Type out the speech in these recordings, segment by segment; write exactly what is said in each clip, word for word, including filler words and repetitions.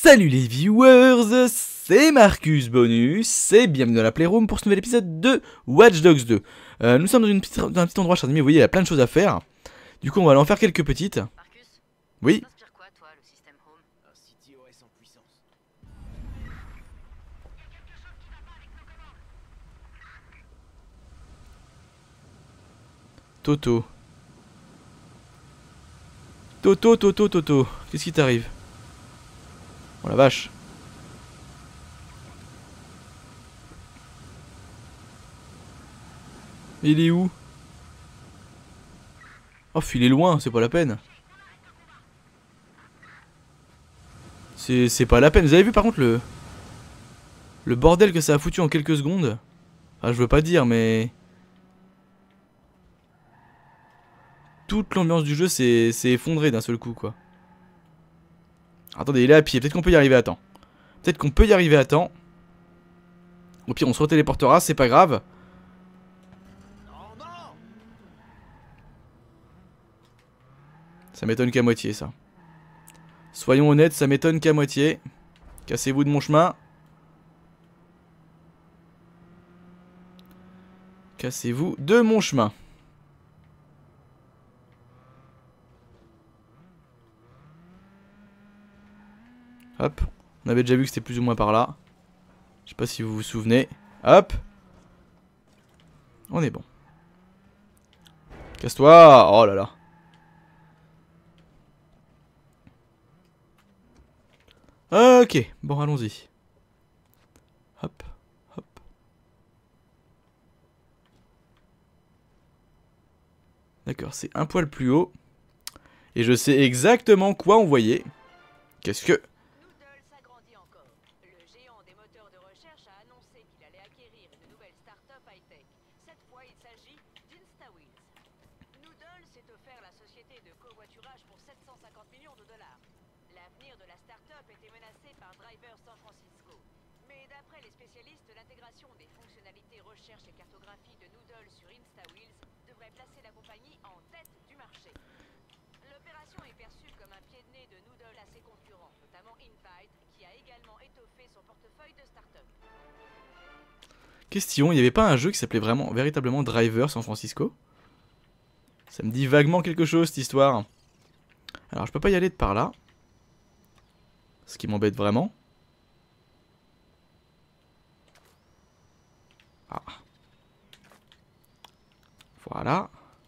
Salut les viewers, c'est Marcus Bonus et bienvenue dans la Playroom pour ce nouvel épisode de Watch Dogs deux. Euh, nous sommes dans, une petite, dans un petit endroit, chers amis, vous voyez, il y a plein de choses à faire. Du coup, on va aller en faire quelques petites. Marcus, oui. t'inspire quoi, toi, le système Home? Un C T O S en puissance. Toto. Toto, Toto, Toto. Qu'est-ce qui t'arrive? Oh la vache. Il est où? Oh, il est loin, c'est pas la peine. C'est pas la peine. Vous avez vu par contre le... Le bordel que ça a foutu en quelques secondes? Ah, je veux pas dire, mais... Toute l'ambiance du jeu s'est effondrée d'un seul coup, quoi. Attendez, il est à pied. Peut-être qu'on peut y arriver à temps. Peut-être qu'on peut y arriver à temps. Au pire, on se retéléportera, c'est pas grave. Ça m'étonne qu'à moitié, ça. Soyons honnêtes, ça m'étonne qu'à moitié. Cassez-vous de mon chemin. Cassez-vous de mon chemin. Hop. On avait déjà vu que c'était plus ou moins par là. Je sais pas si vous vous souvenez. Hop. On est bon. Casse-toi. Oh là là. Ok. Bon, allons-y. Hop. Hop. D'accord, c'est un poil plus haut. Et je sais exactement quoi envoyer. Qu'est-ce que... Noodle s'agrandit encore. Le géant des moteurs de recherche a annoncé qu'il allait acquérir une nouvelle start-up high-tech. Cette fois, il s'agit d'InstaWheels. Noodle s'est offert la société de covoiturage pour sept cent cinquante millions de dollars. L'avenir de la start-up était menacé par Driver San Francisco. Mais d'après les spécialistes, l'intégration des fonctionnalités recherche et cartographie de Noodle sur InstaWheels devrait placer la compagnie en tête du marché. L'opération est perçue comme un pied de nez de Noodle à ses concurrents, notamment Invite, qui a également étoffé son portefeuille de start-up. Question, il n'y avait pas un jeu qui s'appelait vraiment, véritablement Driver San Francisco? Ça me dit vaguement quelque chose, cette histoire. Alors, je peux pas y aller de par là. Ce qui m'embête vraiment. Ah. Voilà.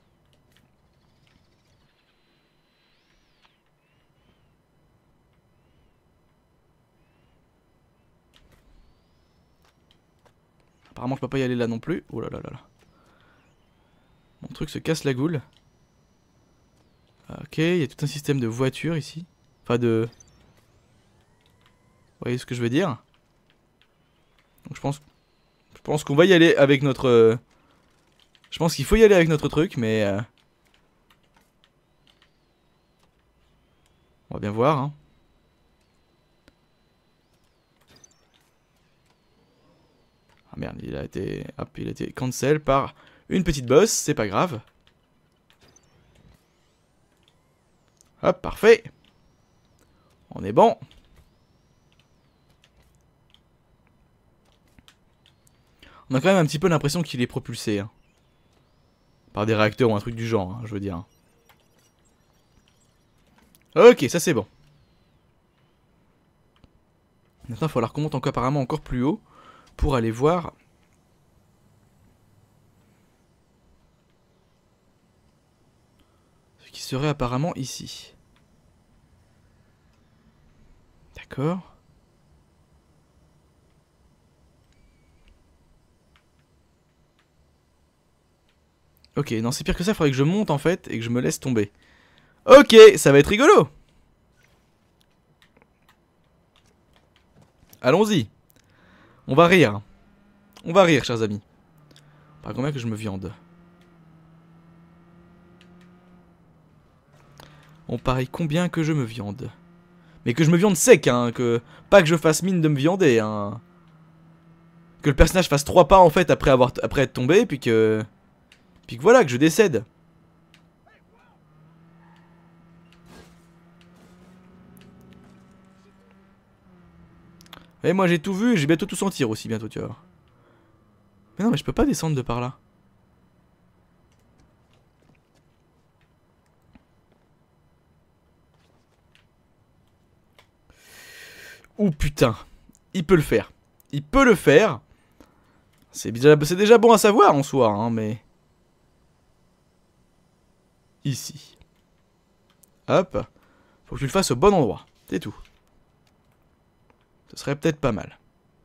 Apparemment je peux pas y aller là non plus. Oh là là là là. Mon truc se casse la goule. Ok, il y a tout un système de voitures ici. Enfin de... Vous voyez ce que je veux dire? Donc je pense... Je pense qu'on va y aller avec notre... Euh... Je pense qu'il faut y aller avec notre truc, mais... Euh... On va bien voir, hein. Ah merde, il a été... Hop, il a été cancel par une petite bosse, c'est pas grave. Hop, parfait. On est bon. On a quand même un petit peu l'impression qu'il est propulsé. Hein. Par des réacteurs ou un truc du genre, hein, je veux dire. Ok, ça c'est bon. Maintenant, il va falloir qu'on monte encore, apparemment encore plus haut. Pour aller voir... Ce qui serait apparemment ici. D'accord. Ok, non c'est pire que ça, il faudrait que je monte en fait et que je me laisse tomber. Ok, ça va être rigolo. Allons-y. On va rire. On va rire, chers amis. Par combien que je me viande? On parie combien que je me viande? Mais que je me viande sec, hein. Que... Pas que je fasse mine de me viander, hein. Que le personnage fasse trois pas en fait après, avoir... après être tombé, puis que... Puis que voilà, que je décède. Et moi j'ai tout vu, j'ai bientôt tout sentir aussi bientôt, tu vois. Mais non, mais je peux pas descendre de par là. Ouh putain, il peut le faire. Il peut le faire. C'est déjà, c'est déjà bon à savoir en soi, hein, mais... Ici. Hop. Faut que tu le fasses au bon endroit. C'est tout. Ce serait peut-être pas mal.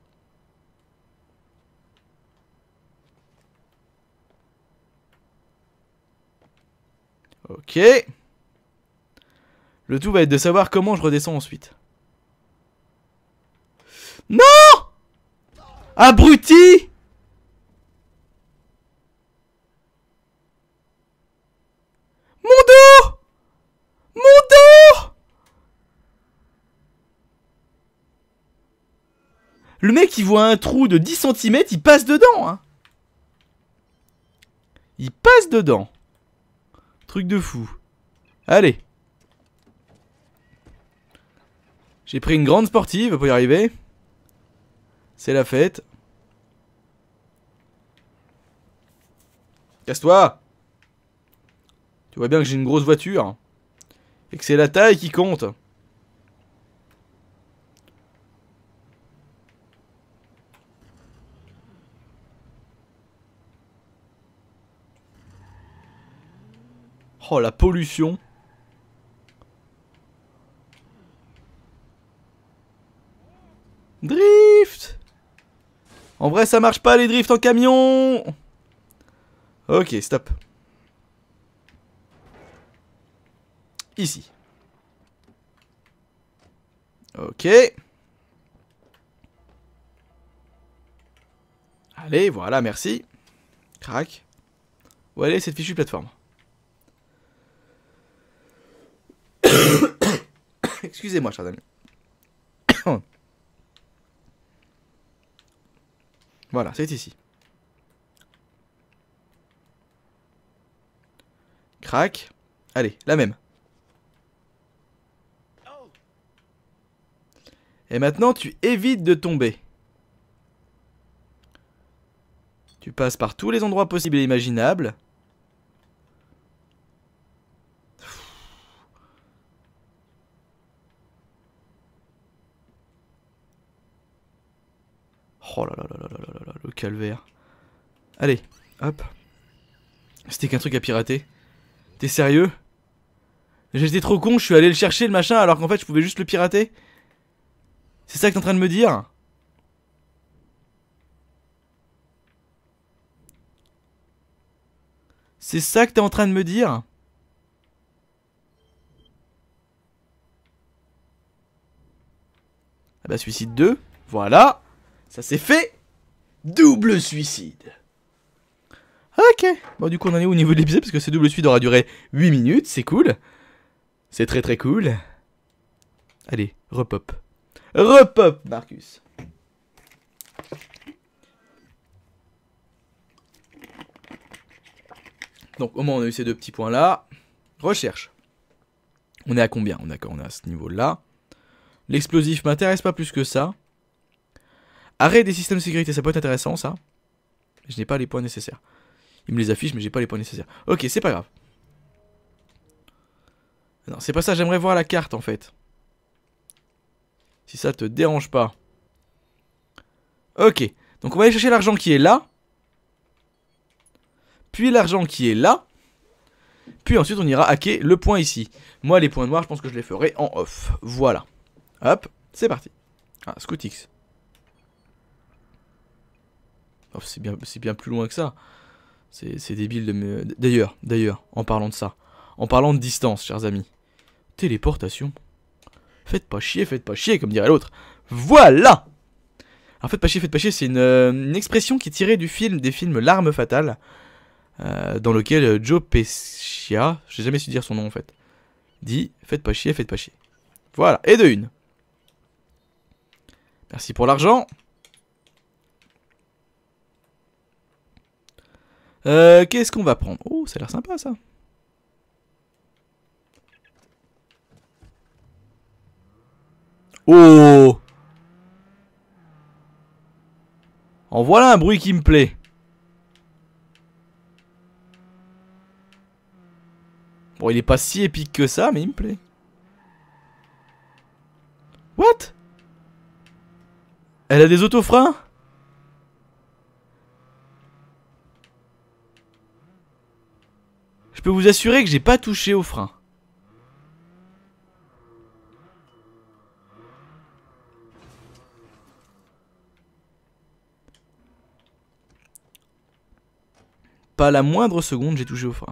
Ok. Le tout va être de savoir comment je redescends ensuite. Non! Abruti! Mon dos! Mon dos! Le mec il voit un trou de dix centimètres, il passe dedans, hein. Il passe dedans. Truc de fou. Allez. J'ai pris une grande sportive pour y arriver. C'est la fête. Casse-toi. Tu vois bien que j'ai une grosse voiture. Et que c'est la taille qui compte. Oh la pollution. Drift. En vrai ça marche pas les drifts en camion. Ok, stop. Ici. Ok. Allez, voilà, merci. Crac. Où elle est cette fichue plateforme? Excusez-moi, chers amis. Voilà, c'est ici. Crac. Allez, la même. Et maintenant, tu évites de tomber. Tu passes par tous les endroits possibles et imaginables. Oh là là là là là là là, le calvaire. Allez, hop. C'était qu'un truc à pirater. T'es sérieux? J'étais trop con, je suis allé le chercher le machin alors qu'en fait je pouvais juste le pirater. C'est ça que t'es en train de me dire? C'est ça que t'es en train de me dire? Ah bah suicide deux, voilà. Ça c'est fait. Double suicide. Ok. Bon du coup on en est où au niveau de l'épisode? Parce que ce double suicide aura duré huit minutes, c'est cool. C'est très très cool. Allez, repop. Repop, Marcus. Donc au moins on a eu ces deux petits points là. Recherche. On est à combien? On est à, on est à ce niveau là. L'explosif m'intéresse pas plus que ça. Arrêt des systèmes de sécurité, ça peut être intéressant ça. Je n'ai pas les points nécessaires. Il me les affiche mais j'ai pas les points nécessaires. Ok, c'est pas grave. Non, c'est pas ça, j'aimerais voir la carte en fait. Si ça te dérange pas. Ok, donc on va aller chercher l'argent qui est là. Puis l'argent qui est là. Puis ensuite on ira hacker le point ici. Moi les points noirs je pense que je les ferai en off. Voilà. Hop, c'est parti. Ah, Scootix. Oh, c'est bien, c'est bien plus loin que ça. C'est débile de me... D'ailleurs, d'ailleurs, en parlant de ça. En parlant de distance, chers amis. Téléportation. Faites pas chier, faites pas chier, comme dirait l'autre. Voilà. Alors faites pas chier, faites pas chier, c'est une, une expression qui est tirée du film, des films L'Arme Fatale. Euh, dans lequel Joe Pescia, j'ai jamais su dire son nom en fait, dit faites pas chier, faites pas chier. Voilà, et de une. Merci pour l'argent. Euh, Qu'est-ce qu'on va prendre? Oh, ça a l'air sympa ça. Oh! En voilà un bruit qui me plaît. Bon, il est pas si épique que ça, mais il me plaît. What? Elle a des autofreins? Je peux vous assurer que j'ai pas touché au frein. Pas la moindre seconde j'ai touché au frein.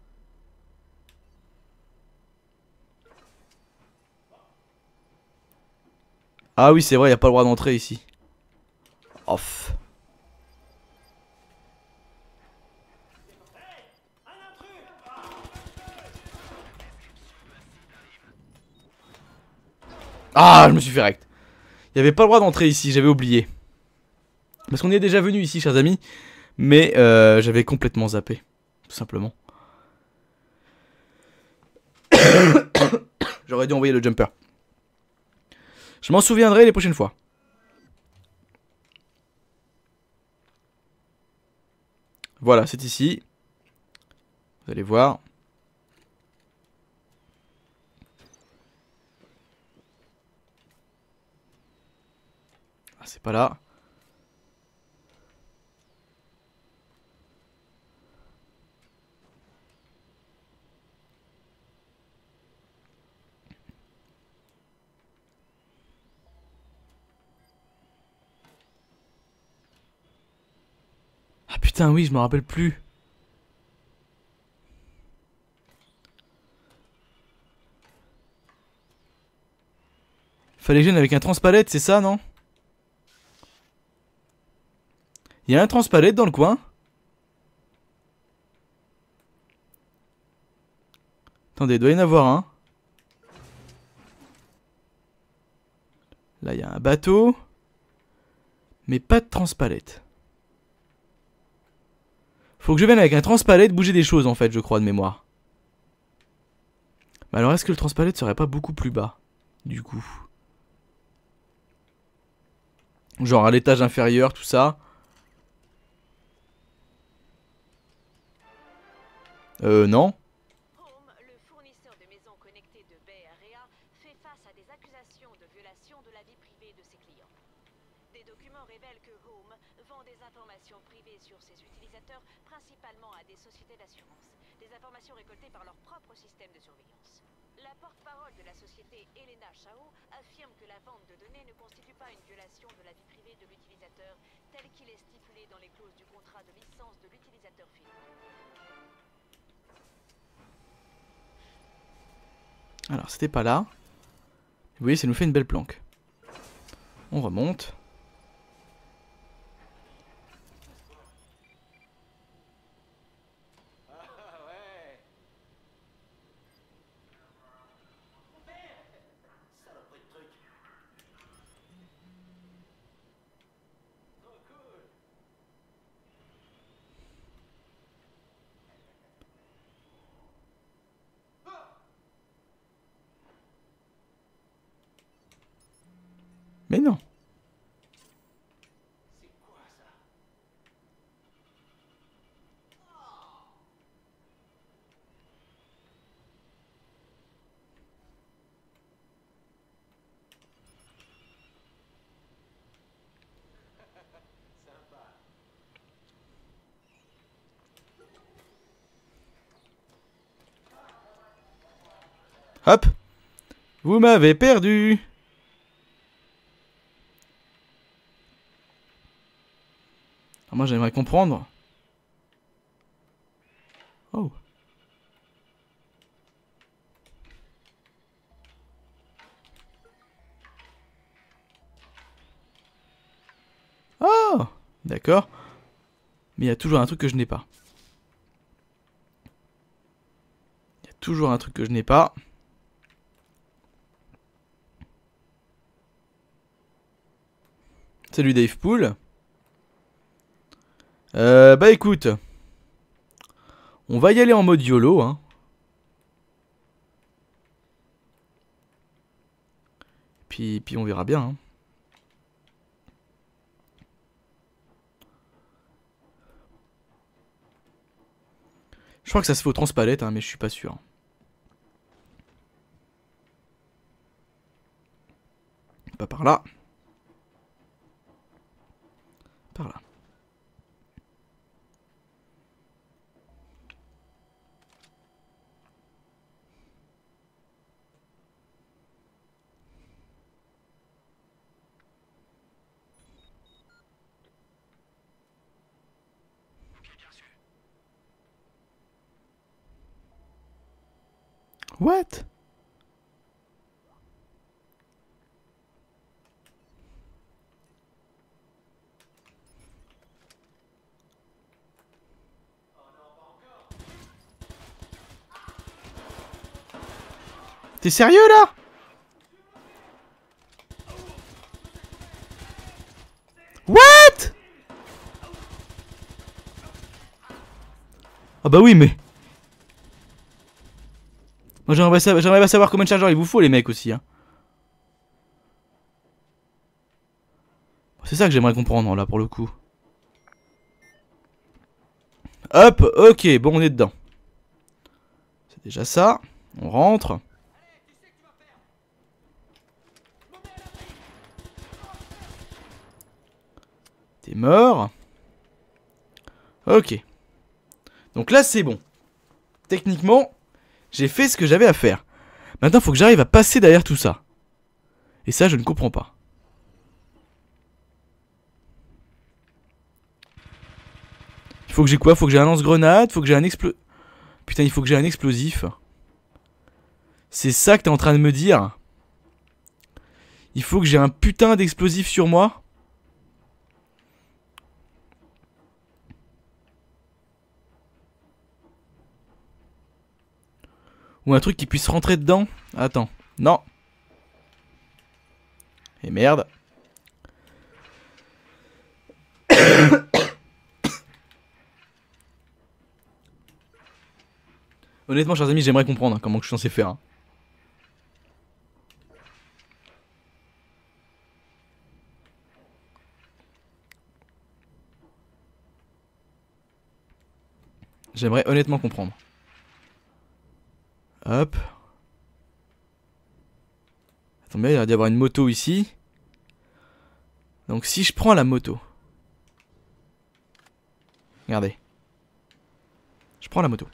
Ah oui c'est vrai, y a pas le droit d'entrer ici. Off. Ah je me suis fait rect. Y avait pas le droit d'entrer ici, j'avais oublié. Parce qu'on y est déjà venu ici chers amis. Mais euh, j'avais complètement zappé. Tout simplement. J'aurais dû envoyer le jumper. Je m'en souviendrai les prochaines fois. Voilà, c'est ici. Vous allez voir. Ah, c'est pas là. Ah putain oui, je me rappelle plus. Fallait que je vienne avec un transpalette, c'est ça, non? Il y a un transpalette dans le coin. Attendez, il doit y en avoir un. Là, il y a un bateau. Mais pas de transpalette. Faut que je vienne avec un transpalette bouger des choses, en fait, je crois, de mémoire. Mais alors, est-ce que le transpalette serait pas beaucoup plus bas, du coup? Genre à l'étage inférieur, tout ça. Euh, non. Home, le fournisseur de maisons connectées de Bay Area, fait face à des accusations de violation de la vie privée de ses clients. Des documents révèlent que Home vend des informations privées sur ses utilisateurs, principalement à des sociétés d'assurance. Des informations récoltées par leur propre système de surveillance. La porte-parole de la société, Elena Chao, affirme que la vente de données ne constitue pas une violation de la vie privée de l'utilisateur, tel qu'il est stipulé dans les clauses du contrat de licence de l'utilisateur final. Alors, c'était pas là. Vous voyez, ça nous fait une belle planque. On remonte. Mais non. Hop. Vous m'avez perdu. Alors moi j'aimerais comprendre. Oh. Oh. D'accord. Mais il y a toujours un truc que je n'ai pas. Il y a toujours un truc que je n'ai pas. Salut Dave Pool. Euh, bah écoute. On va y aller en mode YOLO, hein. Puis, puis on verra bien, hein. Je crois que ça se fait au transpalette, hein, mais je suis pas sûr. Pas par là. Par là. What? T'es sérieux là? What? Ah bah oui mais... Moi j'aimerais pas, j'aimerais pas savoir combien de chargeurs il vous faut les mecs aussi hein. C'est ça que j'aimerais comprendre là pour le coup. Hop, ok, bon on est dedans. C'est déjà ça. On rentre. T'es mort. Ok. Donc là c'est bon. Techniquement, j'ai fait ce que j'avais à faire. Maintenant faut que j'arrive à passer derrière tout ça. Et ça je ne comprends pas. Il faut que j'ai quoi? Faut que j'ai un lance-grenade, faut que j'ai un explo... Putain, il faut que j'ai un explosif. C'est ça que t'es en train de me dire? Il faut que j'ai un putain d'explosif sur moi? Ou un truc qui puisse rentrer dedans? Attends, non. Et merde. Honnêtement, chers amis, j'aimerais comprendre hein, comment que je suis censé faire. Hein. J'aimerais honnêtement comprendre. Hop. Attends, mais il y a d'y avoir une moto ici. Donc si je prends la moto. Regardez. Je prends la moto.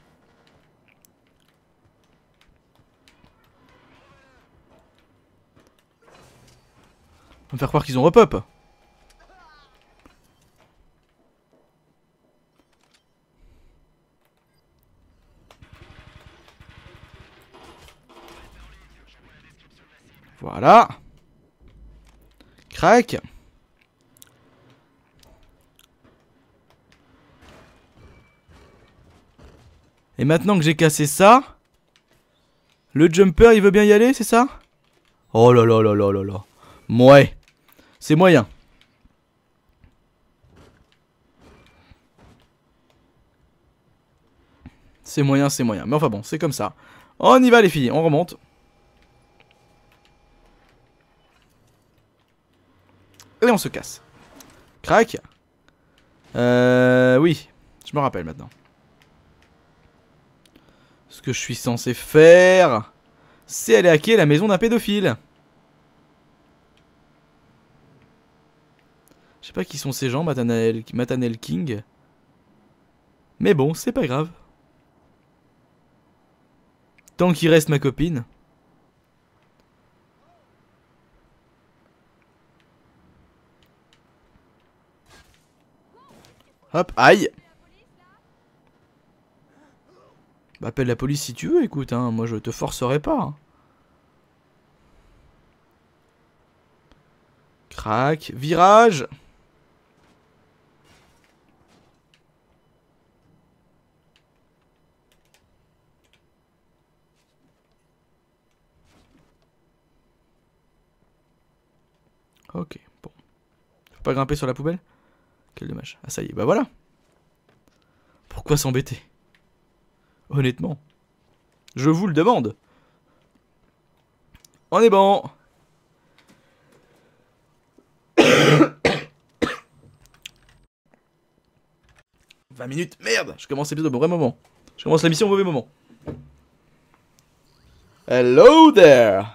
On va me faire croire qu'ils ont repop. Voilà. Crac. Et maintenant que j'ai cassé ça, le jumper il veut bien y aller, c'est ça? Oh là là là là là là. Ouais. C'est moyen. C'est moyen, c'est moyen. Mais enfin bon, c'est comme ça. On y va les filles, on remonte. Et on se casse. Crac. Euh... Oui, je me rappelle maintenant. Ce que je suis censé faire, c'est aller hacker la maison d'un pédophile. Je sais pas qui sont ces gens, Matanael, Matanael King. Mais bon, c'est pas grave. Tant qu'il reste ma copine. Hop, aïe. Bah, appelle la police si tu veux, écoute, hein, moi je te forcerai pas. Hein. Crac, virage. Ok, bon. Faut pas grimper sur la poubelle? Quel dommage. Ah ça y est, bah voilà. Pourquoi s'embêter? Honnêtement. Je vous le demande. On est bon. vingt minutes, merde. Je commence l'épisode au vrai moment. Je commence la mission au mauvais moment. Hello there.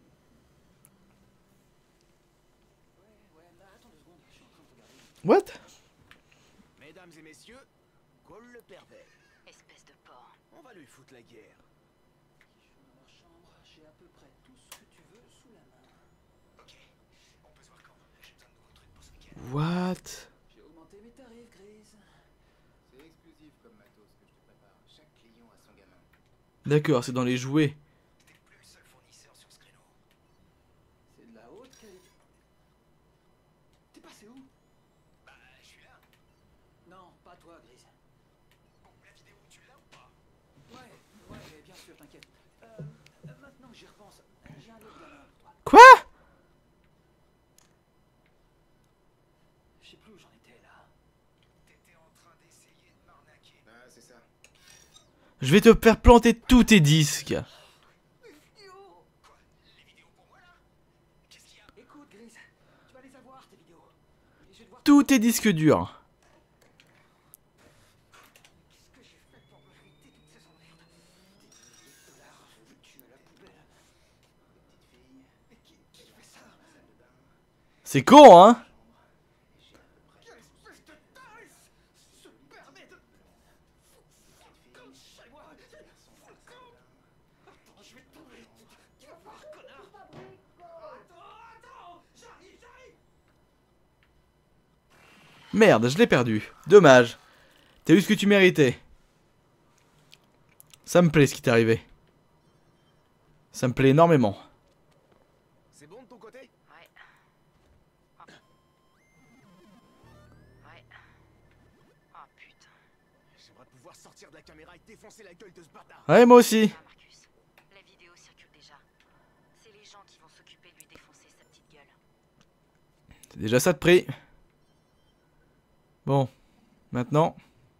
What? Mesdames et messieurs, Cole le pervers. Espèce de porc. On va lui foutre la guerre. Dans leur chambre, j'ai à peu près tout ce que tu veux sous la main. Ok, on peut se voir quand? J'ai besoin de nouveaux trucs pour ce week-end. What? J'ai augmenté mes tarifs, Grise. C'est exclusif comme matos que je te prépare. Chaque client a son gamin. D'accord, c'est dans les jouets. T'es plus le seul fournisseur sur ce créneau. C'est de la haute qualité. T'es passé où? Bah, je suis là. Non, pas toi, Grise. Bon, la vidéo, tu l'as ou pas? Ouais, ouais, bien sûr, t'inquiète. Euh, euh, maintenant que j'y repense, j'ai un autre gamin pour toi. Quoi? Je sais plus où j'en étais là. T'étais en train d'essayer de m'arnaquer. Ah, c'est ça. Je vais te faire planter tous tes disques. Quoi? Les vidéos pour moi, là? Qu'est-ce qu'il y a? Écoute, Grise, tu vas les avoir, tes vidéos. Et je vais devoir... Tous tes disques durs. Qu'est-ce que j'ai fait pour mériter toutes ces emmerdes? Des milliers de dollars foutus à la poubelle. Petite fille. Mais qui, qui fait ça? C'est con, hein? Quelle espèce de taré se permet de... Comme chez moi. Attends, je vais te trouver. Tu vas voir, connard. Attends, attends. J'arrive, j'arrive. Merde, je l'ai perdu. Dommage. T'as eu ce que tu méritais. Ça me plaît ce qui t'est arrivé. Ça me plaît énormément. C'est bon de ton côté? Ouais. Oh. Ouais. Oh putain. J'aimerais pouvoir sortir de la caméra et défoncer la gueule de ce bâtard. Ouais, moi aussi. Ah, Marcus, la vidéo circule déjà. C'est les gens qui vont s'occuper de lui défoncer sa petite gueule. C'est déjà ça de prix. Bon. Maintenant.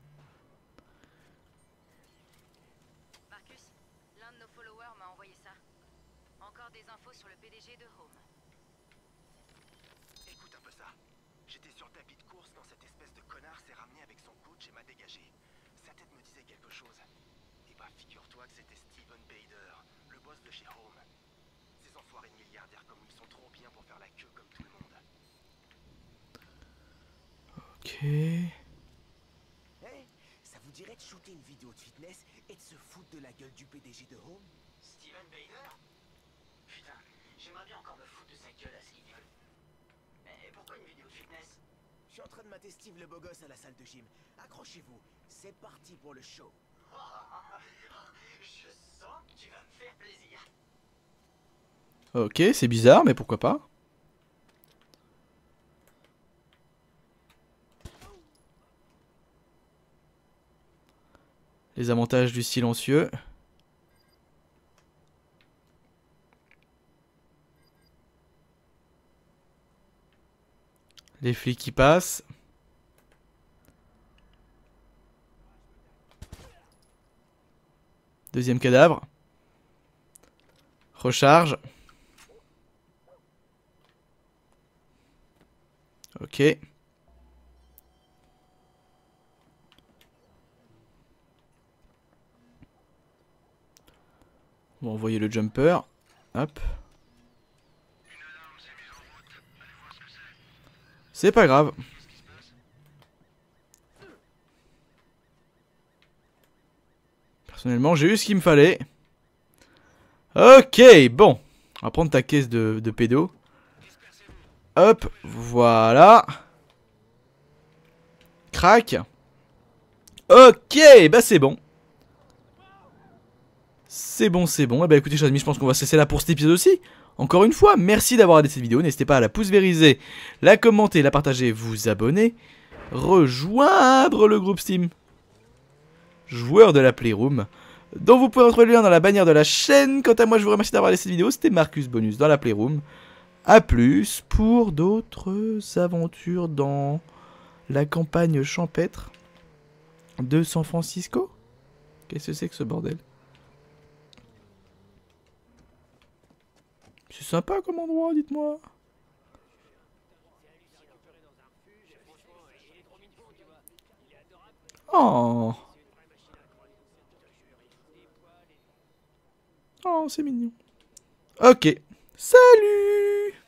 Marcus, l'un de nos followers m'a envoyé ça. Encore des infos sur le P D G de Home. Écoute un peu ça. J'étais sur le tapis de course quand cette espèce de connard s'est ramené avec son coach et m'a dégagé. Sa tête me disait quelque chose. Et bah figure-toi que c'était Steven Bader, le boss de chez Home. Ces enfoirés de milliardaires comme lui sont trop bien pour faire la queue comme tout le monde. Ok. Hey, ça vous dirait de shooter une vidéo de fitness et de se foutre de la gueule du P D G de Home? Steven Bader? Putain, j'aimerais bien encore me foutre de sa gueule à ce niveau. Mais pourquoi une vidéo de fitness? Je suis en train de mater Steve le beau gosse à la salle de gym. Accrochez-vous, c'est parti pour le show. Je sens que tu vas me faire plaisir. Ok, c'est bizarre, mais pourquoi pas. Les avantages du silencieux. Les flics qui passent. Deuxième cadavre. Recharge. Ok. On va envoyer le jumper. Hop. C'est pas grave. Personnellement, j'ai eu ce qu'il me fallait. Ok, bon. On va prendre ta caisse de, de pédo. Hop, voilà. Crac. Ok, bah c'est bon. C'est bon, c'est bon. Et bah écoutez, chers amis, je pense qu'on va se laisser là pour cet épisode aussi. Encore une fois, merci d'avoir regardé cette vidéo. N'hésitez pas à la pouce vériser, la commenter, la partager, vous abonner. Rejoindre le groupe Steam. Joueur de la Playroom. Dont vous pouvez retrouver le lien dans la bannière de la chaîne. Quant à moi, je vous remercie d'avoir regardé cette vidéo. C'était Marcus Bonus dans la Playroom. A plus pour d'autres aventures dans la campagne champêtre de San Francisco. Qu'est-ce que c'est que ce bordel? C'est sympa comme endroit, dites-moi. Oh. Oh, c'est mignon. Ok. Salut!